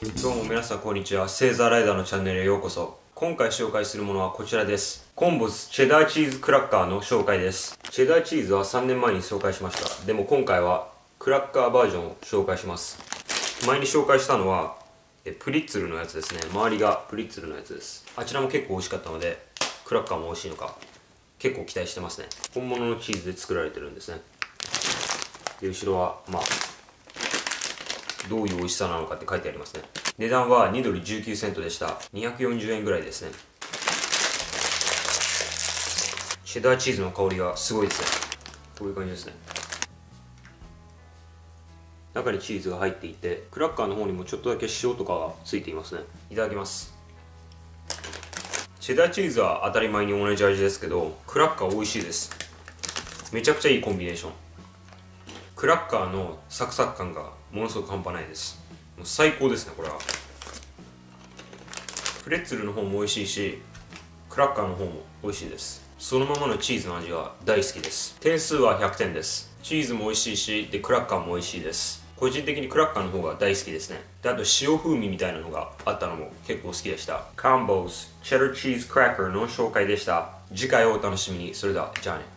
どうも皆さんこんにちは。セーザーライダーのチャンネルへようこそ。今回紹介するものはこちらです。コンボスチェダーチーズクラッカーの紹介です。チェダーチーズは3年前に紹介しました。でも今回はクラッカーバージョンを紹介します。前に紹介したのはプリッツルのやつですね。周りがプリッツルのやつです。あちらも結構美味しかったので、クラッカーも美味しいのか結構期待してますね。本物のチーズで作られてるんですね。で後ろはどういう美味しさなのかって書いてありますね。値段は2ドル19セントでした。240円ぐらいですね。チェダーチーズの香りがすごいですね。こういう感じですね。中にチーズが入っていて、クラッカーの方にもちょっとだけ塩とかがついていますね。いただきます。チェダーチーズは当たり前に同じ味ですけど、クラッカー美味しいです。めちゃくちゃいいコンビネーション。クラッカーのサクサク感がものすごく半端ないです。もう最高ですね、これは。プレッツェルの方も美味しいし、クラッカーの方も美味しいです。そのままのチーズの味が大好きです。点数は100点です。チーズも美味しいし、でクラッカーも美味しいです。個人的にクラッカーの方が大好きですね。であと塩風味みたいなのがあったのも結構好きでした。コンボスチェダーチーズクラッカーの紹介でした。次回をお楽しみに。それではじゃあね。